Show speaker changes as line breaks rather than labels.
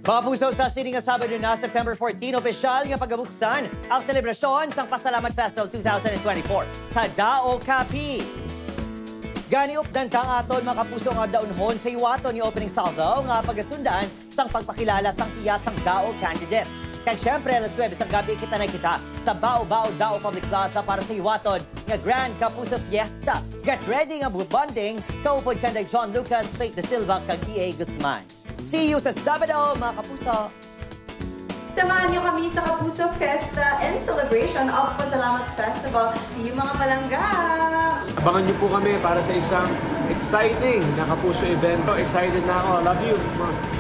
Kapuso sa sini nga Sabado na September 14, opisyal nga pagabuksan ang selebrasyon sang Pasalamat Festival 2024 sa Dao Capiz. Ganiup dan kang aton mga kapuso nga daunhon sa iwaton ni opening salvo nga pagasundaan sang pagpakilala sang tiyasang Dao candidates. Kaya siyempre, alas 9 sa gabi kita na kita sa Bao Dao Public Plaza para sa iwaton nga Grand Kapuso Fiesta. Get ready nga bonding, kaupod kanday John Lucas, Faith De Silva, kag E.A. Guzman. See you sa Sabado, mga kapuso!
Samahan niyo kami sa Kapuso Fiesta and Celebration of Pasalamat Festival. See you mga palangga!
Abangan niyo po kami para sa isang exciting na Kapuso event. Excited na ako. Love you!